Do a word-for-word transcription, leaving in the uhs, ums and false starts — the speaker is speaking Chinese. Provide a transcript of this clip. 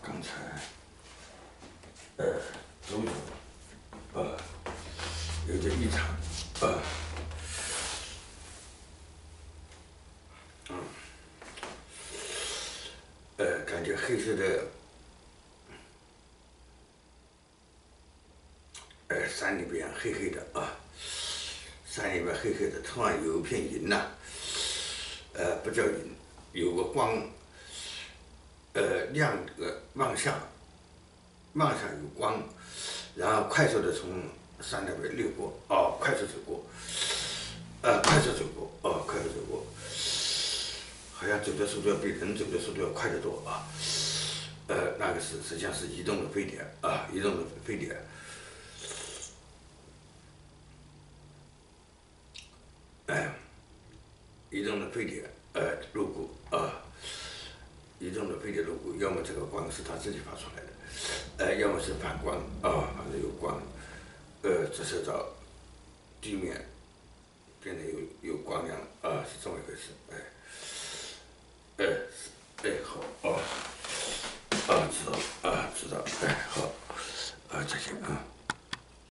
刚才，呃，周总，呃，有点异常，呃，嗯，呃，感觉黑色的，呃，山里边黑黑的啊，山里边黑黑的，突然有一片云呐、呃，不叫云，有个光，呃，亮个望向，望向有光，然后快速的从山那边掠过，哦，快速走过，呃，快速走过，哦，快速走过，好像走的速度要比人走的速度要快得多啊。呃，那个是实际上是移动的飞碟啊，移动的飞碟。哎，移动的飞碟，呃，路过啊，移动的飞碟路过，要么这个光是它自己发出来的，呃，要么是反光啊，反正有光，呃，折射到地面，变得有有光亮啊，是这么一回事